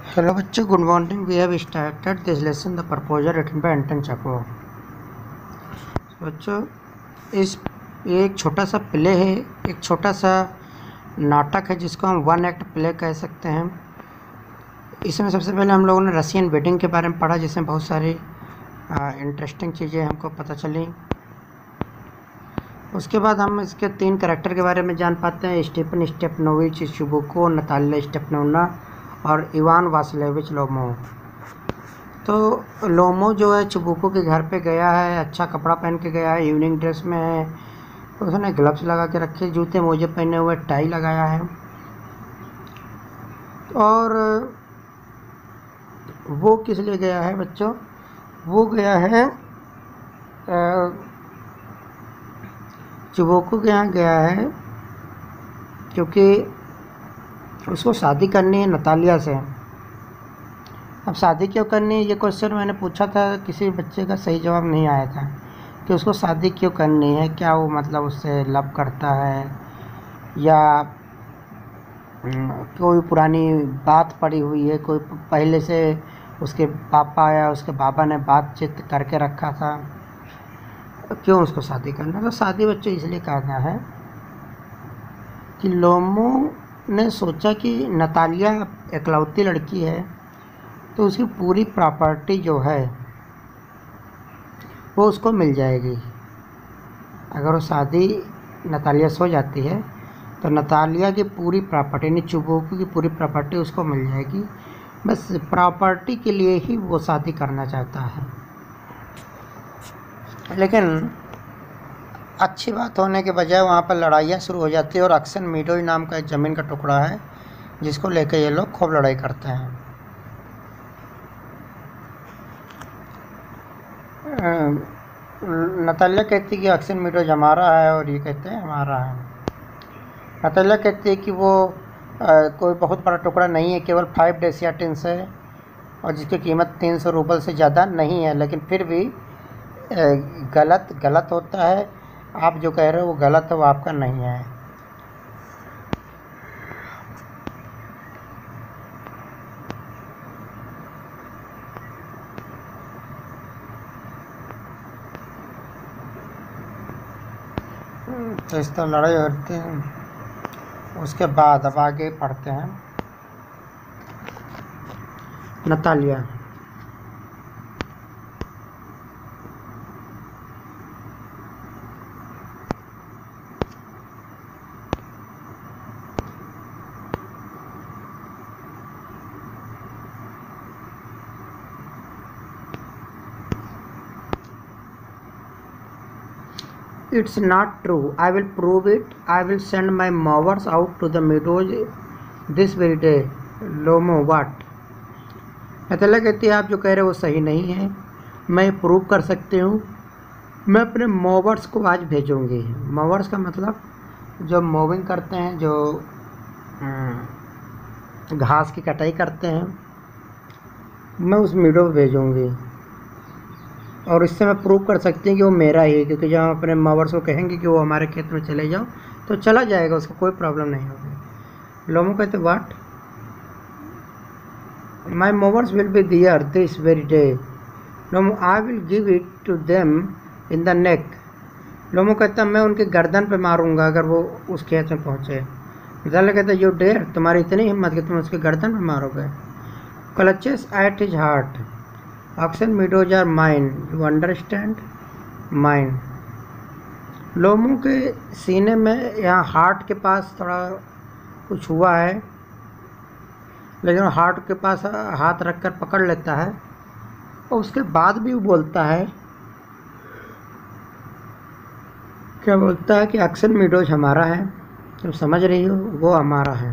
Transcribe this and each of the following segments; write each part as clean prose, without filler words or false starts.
Hello बच्चों, good morning. We have started this lesson the proposal written by Anton Chekhov. बच्चों, ये एक छोटा सा प्ले है, एक छोटा सा नाटक है जिसको हम वन एक्ट प्ले कह सकते हैं. इसमें सबसे पहले हम लोगों ने रशियन वेडिंग के बारे में पढ़ा, जिसमें बहुत सारी इंटरेस्टिंग चीज़ें हमको पता चली. उसके बाद हम इसके 3 कैरेक्टर के बारे में जान पाते हैं: Stephen Stepanovich Chubukov, Natalia Stepanovna और इवान वासिलेविच लोमोव. तो लोमोव जो है चुबुको के घर पे गया है, अच्छा कपड़ा पहन के गया है, इवनिंग ड्रेस में है. उसने ग्लव्स लगा के रखे, जूते मोजे पहने हुए, टाई लगाया है. और वो किस लिए गया है बच्चों? वो गया है चुबुको के यहाँ गया है क्योंकि उसको शादी करनी है नतालिया से. अब शादी क्यों करनी है, ये क्वेश्चन मैंने पूछा था, किसी बच्चे का सही जवाब नहीं आया था कि उसको शादी क्यों करनी है. क्या वो मतलब उससे लव करता है या कोई पुरानी बात पड़ी हुई है, कोई पहले से उसके पापा या उसके बाबा ने बातचीत करके रखा था, क्यों उसको शादी करना. तो शादी बच्चों इसलिए करना है कि लोमोव ने सोचा कि नतालिया एकलौती लड़की है, तो उसकी पूरी प्रॉपर्टी जो है वो उसको मिल जाएगी. अगर वो शादी नतालिया से हो जाती है तो नतालिया की पूरी प्रॉपर्टी यानी चुबुको की पूरी प्रॉपर्टी उसको मिल जाएगी. बस प्रॉपर्टी के लिए ही वो शादी करना चाहता है. लेकिन अच्छी बात होने के बजाय वहाँ पर लड़ाइयाँ शुरू हो जाती है और अक्सन मीडोज नाम का एक ज़मीन का टुकड़ा है जिसको लेकर ये लोग खूब लड़ाई करते हैं. नतालिया कहती है कि अक्सन मीडोज हमारा है और ये कहते हैं हमारा है. नतालिया कहती है कि वो कोई बहुत बड़ा टुकड़ा नहीं है, केवल 5 डेसियाटिन्स है और जिसकी कीमत 300 रूबल से ज़्यादा नहीं है. लेकिन फिर भी गलत होता है. आप जो कह रहे हो वो गलत है, वो आपका नहीं है. तो इस तरह लड़ाई होती है. उसके बाद अब आगे पढ़ते हैं. Natalia It's not true. I will prove it. I will send my mowers out to the meadows this very day. Lomov, what? Natalia कहती है आप जो कह रहे हो वो सही नहीं है, मैं प्रूव कर सकती हूँ. मैं अपने मोवर्स को आज भेजूँगी. मोवर्स का मतलब जो मोविंग करते हैं, जो घास की कटाई करते हैं, मैं उस मीडो भेजूँगी और इससे मैं प्रूव कर सकती हूँ कि वो मेरा ही है. क्योंकि जब हम अपने मोवर्स को कहेंगे कि वो हमारे खेत में चले जाओ तो चला जाएगा, उसको कोई प्रॉब्लम नहीं होगी. लोमोव कहते what? My mowers will be there this very day. Lomov I will give it to them in the neck. Lomov कहता मैं उनके गर्दन पे मारूंगा अगर वो उस खेत में पहुँचे. नतालिया कहता यू डेयर, तुम्हारी इतनी हिम्मत कि तुम उसके गर्दन पे मारोगे. Clutches at his heart. Oxen meadows are mine, you understand, mine. Lomov के सीने में यहाँ हार्ट के पास थोड़ा कुछ हुआ है, लेकिन वो हार्ट के पास हाथ रखकर पकड़ लेता है और उसके बाद भी वो बोलता है, क्या बोलता है कि अक्सन मीडोज हमारा है. तुम समझ रही हो, वो हमारा है.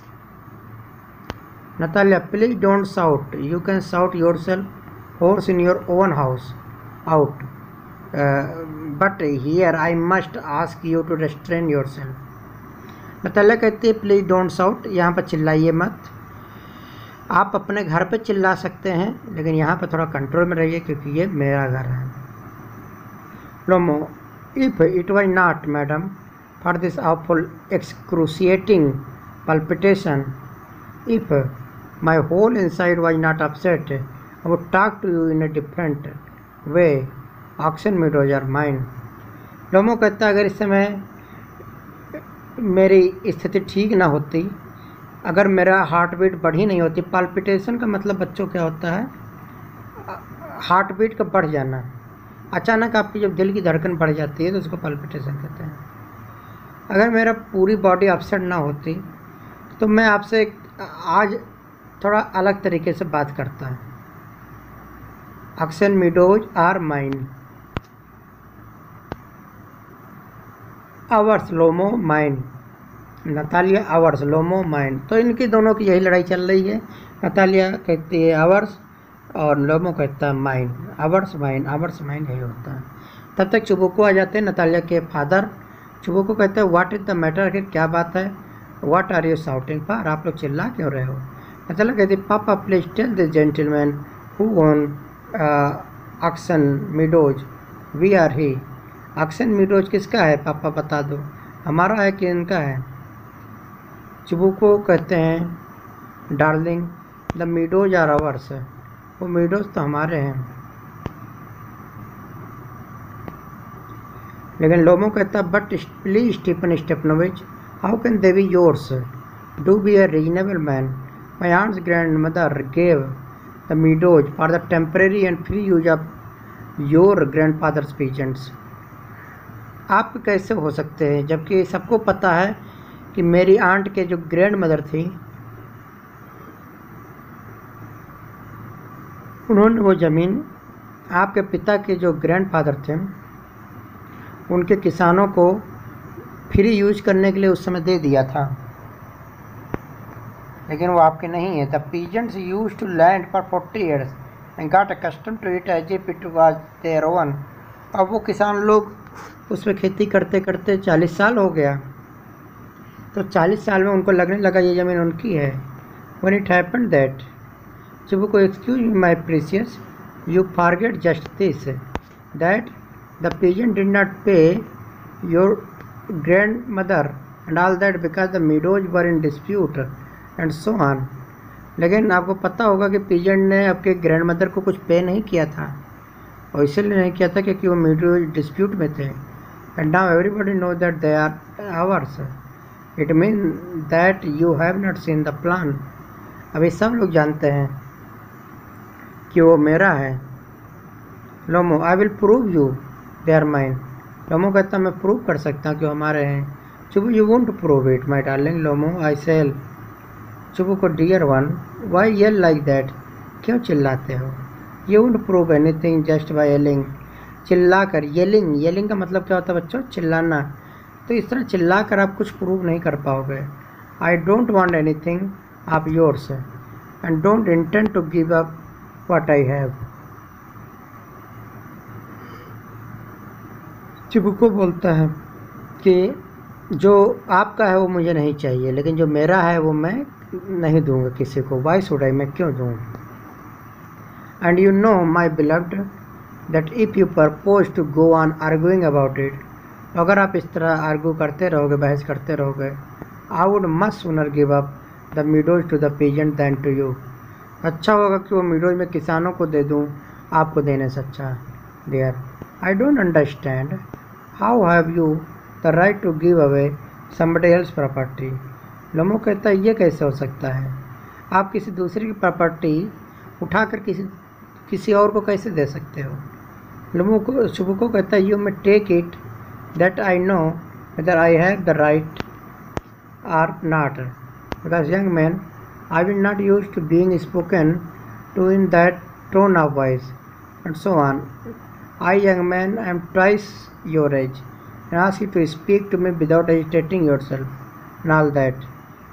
Natalia please don't shout. You can shout yourself horse in your own house out, but here I must ask you to restrain yourself. Natalia कहती है प्लीज डोंट शाउट, यहाँ पर चिल्लाइए मत. आप अपने घर पे चिल्ला सकते हैं लेकिन यहाँ पर थोड़ा कंट्रोल में रहिए क्योंकि ये मेरा घर है. Lomov if it was not madam for this awful excruciating palpitation, if My whole inside was not upset. I would talk to you in a different way. Oxen meadows are mine. Lomov कहता अगर इस समय मेरी स्थिति ठीक ना होती, अगर मेरा हार्ट बीट बढ़ी नहीं होती, पाल्पिटेशन का मतलब बच्चों क्या होता है, हार्ट बीट का बढ़ जाना। अचानक आपकी जब दिल की धड़कन बढ़ जाती है तो उसको पाल्पिटेशन कहते हैं। अगर मेरा पूरी बॉडी अपसेट ना होती तो मैं आपसे आज थोड़ा अलग तरीके से बात करता है। Oxen meadows are mine, ours Lomov mine, Natalia ours Lomov mine. तो इनकी दोनों की यही लड़ाई चल रही है। नतालिया कहती है आवर्स और लोमो कहता है mine. Ours mine, ours mine यही होता है। तब तक चुबुको आ जाते हैं, नतालिया के फादर। चुबुको कहते हैं व्हाट इज़ द मैटर, कि क्या बात है, what are you shouting for, आप लोग चिल्ला क्यों रहे हो। नतालिया कहती है papa please tell this gentleman who own oxen meadows, we are he. Oxen meadows किसका है पापा बता दो, हमारा है कि इनका है। चुबुको कहते हैं darling the meadows are ours, वो मीडोज तो हमारे हैं। लेकिन लोमो कहता but please Stephen Stepanovich, how can they be yours, do be a reasonable man, my aunt's grandmother gave the meadows for the temporary and free use of your grandfather's peasants. आप कैसे हो सकते हैं, जबकि सबको पता है कि मेरी आंट के जो ग्रैंड मदर थी उन्होंने वो ज़मीन आपके पिता के जो ग्रैंडफादर थे उनके किसानों को फ्री यूज करने के लिए उस समय दे दिया था, लेकिन वो आपके नहीं है। The peasants use to land for 40 years and got accustomed to it as if it was their own. अब वो किसान लोग उसमें खेती करते करते 40 साल हो गया, तो 40 साल में उनको लगने लगा ये ज़मीन उनकी है। When it happened that Chibuko, excuse me, my precious, you forget just this, that the pigeon did not pay your grandmother and all that because the meadows were in dispute and so on. लेकिन आपको पता होगा कि pigeon ने आपके grand mother को कुछ पे नहीं किया था, और इसलिए नहीं किया था क्योंकि वो मीडोज डिस्प्यूट में थे। And now everybody know that they are ours, it mean that you have not seen the plan. अभी सब लोग जानते हैं कि वो मेरा है। Lomov I will prove you they are mine. Lomov कहता मैं प्रूव कर सकता हूँ कि वो हमारे हैं। Chubu you won't prove it my darling Lomov, I shall. Chubu को dear one why yell like that, क्यों चिल्लाते हो, you won't prove anything just by yelling, चिल्ला कर। येलिंग, येलिंग का मतलब क्या होता है बच्चों, चिल्लाना। तो इस तरह चिल्ला कर आप कुछ प्रूव नहीं कर पाओगे। I don't want anything of yours and don't intend to give up what I have। Chubukov बोलता है कि जो आपका है वो मुझे नहीं चाहिए, लेकिन जो मेरा है वो मैं नहीं दूंगा किसी को। वाई शुड आई, मैं क्यों दूँ। And you know my beloved that if you purpose to go on arguing about it, अगर आप इस तरह आर्गू करते रहोगे, बहस करते रहोगे, I would must sooner give up the meadows to the peasant than to you. अच्छा होगा कि वो मीडोज में किसानों को दे दूं, आपको देने से अच्छा। There I don't understand how have you the right to give away somebody else property. Lomov कहता है ये कैसे हो सकता है, आप किसी दूसरे की प्रॉपर्टी उठाकर किसी और को कैसे दे सकते हो। लोमो को शुभुको कहता है you may take it that I know whether I have the right or not, because young man I will not used to being spoken to in that tone of voice, and so on. I, young man, am twice your age, and ask you to speak to me without agitating yourself, and all that.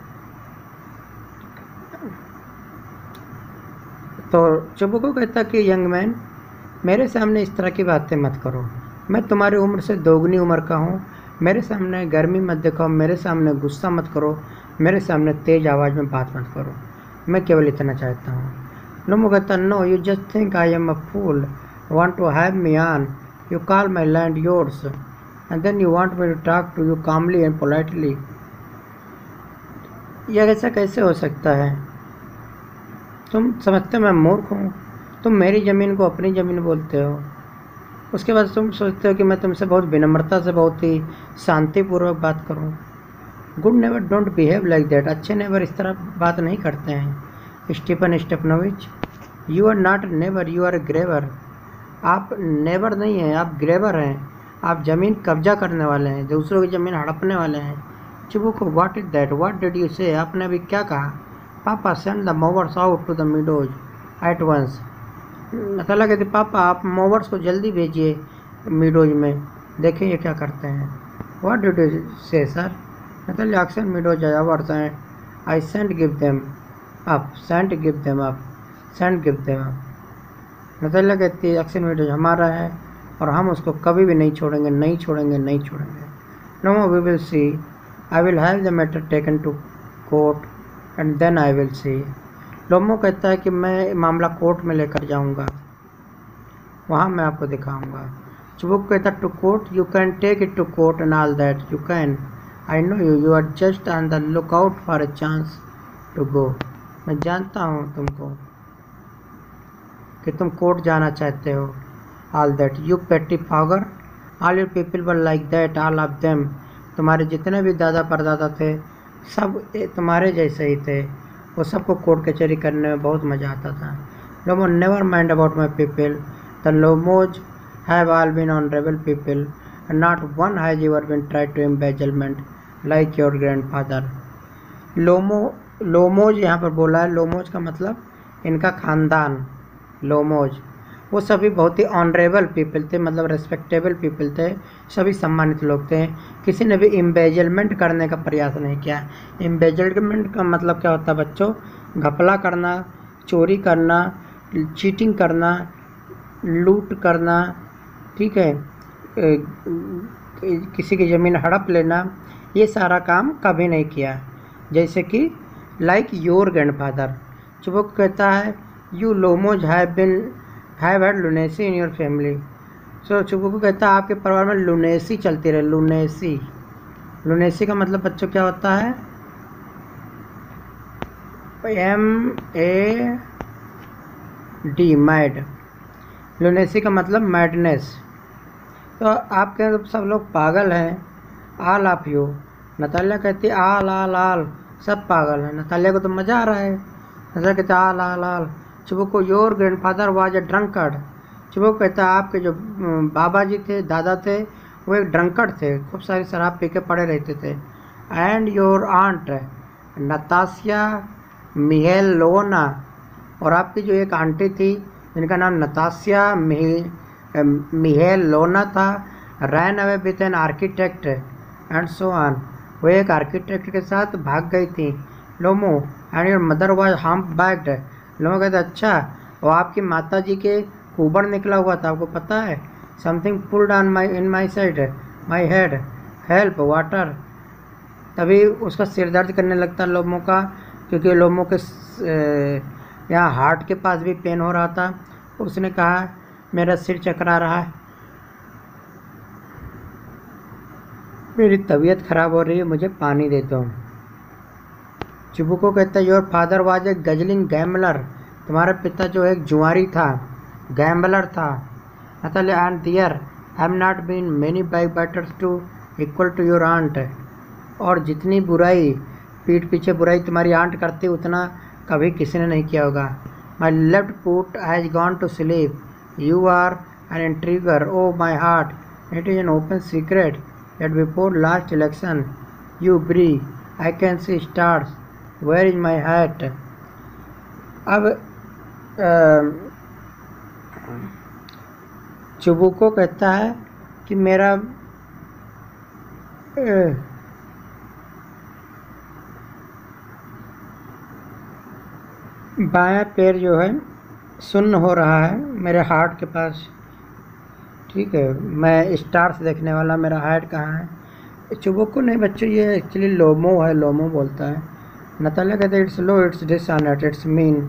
तो चुबुको कहता कि young man, मेरे सामने इस तरह की बातें मत करो, मैं तुम्हारी उम्र से दोगुनी उम्र का हूँ। मेरे सामने गर्मी मत दिखाओ, मेरे सामने गुस्सा मत करो, मेरे सामने तेज़ आवाज़ में बात मत करो, मैं केवल इतना चाहता हूँ। लोमो कहता no, you just think I am a fool, want to have me on, you call my land yours and then you want me to talk to you calmly and politely. यह ऐसा कैसे हो सकता है तुम समझते हो मैं मूर्ख हूँ? तुम मेरी ज़मीन को अपनी ज़मीन बोलते हो। उसके बाद तुम सोचते हो कि मैं तुमसे बहुत विनम्रता से, बहुत ही शांतिपूर्वक बात करूं। Good neighbour don't behave like that. अच्छे नेबर इस तरह बात नहीं करते हैं। Stephen Stepanovich, you are not neighbour, you are grabber. आप नेबर नहीं हैं, आप ग्रेवर हैं। आप ज़मीन कब्जा करने वाले हैं, दूसरों की ज़मीन हड़पने वाले हैं। Chubukov, what is that, what did you say? आपने अभी क्या कहा? Papa, send the mowers out to the meadows at once. Natalia कहती, पापा आप मोवर्स को जल्दी भेजिए मीडोज में, देखें ये क्या करते हैं। What did you say sir? Natalia, oxen meadows ours हैं, I shan't give them up, shan't give them up, shan't give them up. Natalia कहती है, एक्शन मीडोज हमारा है और हम उसको कभी भी नहीं छोड़ेंगे, नहीं छोड़ेंगे, नहीं छोड़ेंगे। No we will see, I will have the matter taken to court and then I will see. Lomov कहता है कि मैं मामला कोर्ट में लेकर जाऊंगा, वहाँ मैं आपको दिखाऊंगा। चुबुक कहता है, to court? You can take it to court and all that, you can, I know you, you are just on the look out for a chance to go. मैं जानता हूँ तुमको कि तुम कोर्ट जाना चाहते हो। All that, you pettifogger, all your people were like that, all of them. तुम्हारे जितने भी दादा परदादा थे सब तुम्हारे जैसे ही थे। वो सबको कोर्ट कचहरी करने में बहुत मज़ा आता था। Lomov, never mind about my people, the Lomovs have all been honourable people and not one has ever been try to embezzlement like your grandfather. Lomovs यहाँ पर बोला है। लोमोज का मतलब इनका खानदान, लोमोज, वो सभी बहुत ही ऑनरेबल पीपल थे, मतलब रेस्पेक्टेबल पीपल थे, सभी सम्मानित लोग थे। किसी ने भी इम्बेजलमेंट करने का प्रयास नहीं किया। इम्बेजलमेंट का मतलब क्या होता है बच्चों? घपला करना, चोरी करना, चीटिंग करना, लूट करना, ठीक है, किसी की ज़मीन हड़प लेना, ये सारा काम कभी नहीं किया। जैसे कि लाइक योर ग्रैंडफादर। चुबुक कहता है, you Lomovs have had lunacy in your family. सो चुबुक कहता है, आपके परिवार में लुनेसी चलती रहे। लुनेसी, लुनेसी का मतलब बच्चों क्या होता है? MAD, mad. लुनेसी का मतलब मैडनेस। तो आपके सब लोग पागल हैं। All of you. नतालिया कहती है, आल सब पागल हैं। नतालिया को तो मज़ा आ रहा है। नतालिया कहते आल। चुबुक को, your grandfather was a drunkard. Chubukov कहता है, आपके जो बाबा जी थे, दादा थे, वो एक ड्रंकर्ड थे, खूब सारी शराब पी के पड़े रहते थे। And your aunt Natasya Mikhailovna, और आपकी जो एक आंटी थी जिनका नाम नतासिया मिहेलोना था, ran away with an architect and so on, वो एक आर्किटेक्ट के साथ भाग गई थी। Lomov, and your mother was humpbacked. Lomov कहते, अच्छा, वो आपकी माता जी के ऊपर निकला हुआ था, आपको पता है? Something pulled on in my side my head, help water. तभी उसका सिर दर्द करने लगता लोमो का, क्योंकि लोमो के यहाँ हार्ट के पास भी पेन हो रहा था। उसने कहा, मेरा सिर चकरा रहा है, मेरी तबीयत ख़राब हो रही है, मुझे पानी दे दो। चुबुको कहता है, your father was a guzzling gambler, तुम्हारा पिता जो एक जुआरी था, गैम्बलर था। Natalia, and there have not been many backbiters to equal to your aunt, और जितनी बुराई, पीठ पीछे बुराई तुम्हारी आंट करती, उतना कभी किसी ने नहीं किया होगा। My left foot has gone to sleep, you are an intriguer, oh my heart, it is an open secret that before last election you breathe, I can see stars, where is my hat? अब चुबुको कहता है कि मेरा बायां पैर जो है सुन्न हो रहा है मेरे हार्ट के पास, ठीक है, मैं स्टार्स देखने वाला, मेरा हार्ट कहाँ है? चुबुको नहीं बच्चों, ये एक्चुअली लोमो है, लोमो बोलता है। नतालिया कहता है, it's low, it's dishonest, it's mean.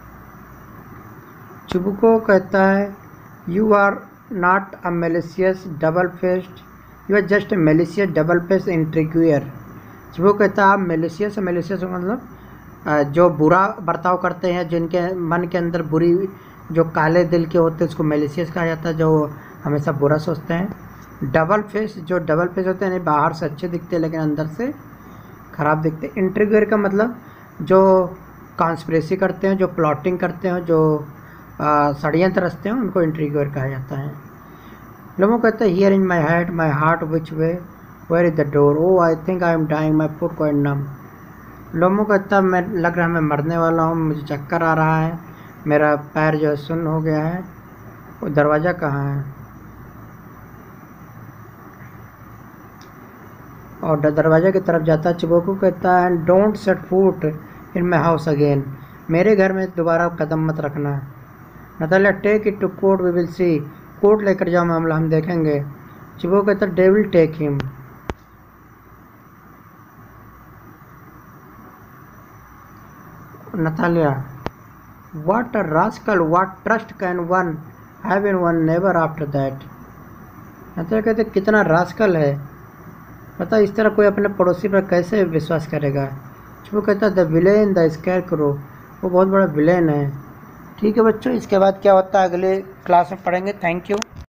Chubukov कहता है, you are not a malicious double faced, you are just a malicious double faced intriguer. Chubukov कहता है, आप मेलिशियस, मेलिशियस मतलब जो बुरा बर्ताव करते हैं, जिनके मन के अंदर बुरी, जो काले दिल के होते हैं, उसको मेलिशियस कहा जाता है, जो हमेशा बुरा सोचते हैं। डबल फेस, जो डबल फेस होते हैं, बाहर से अच्छे दिखते हैं लेकिन अंदर से ख़राब दिखते हैं। इंट्रिगर का मतलब जो कॉन्स्पिरेसी करते हैं, जो प्लॉटिंग करते हैं, जो षड्यंत्र रचते हैं, उनको इंट्रिगर कहा जाता है। लोगों कहते हैं here in my head my heart which way where is the door, oh I think I am dying my foot quite numb. लोगों कहता है मैं लग रहा है मैं मरने वाला हूँ, मुझे चक्कर आ रहा है, मेरा पैर जो है सुन्न हो गया है, वो दरवाज़ा कहाँ है। और दरवाजे की तरफ जाता है। चिबोकू कहता है don't set foot in my house again, मेरे घर में दोबारा कदम मत रखना। Natalia take it to court we will see, court लेकर जाओ मामला हम देखेंगे। चिबोकू कहता है devil take him. Natalia what a rascal, what trust can one have in one neighbour after that. Natalia कहते कितना रास्कल है, पता इस तरह कोई अपने पड़ोसी पर कैसे विश्वास करेगा। वो कहता है द विलेन द स्कैरक्रो, वो बहुत बड़ा विलेन है। ठीक है बच्चों, इसके बाद क्या होता है अगले क्लास में पढ़ेंगे। Thank you.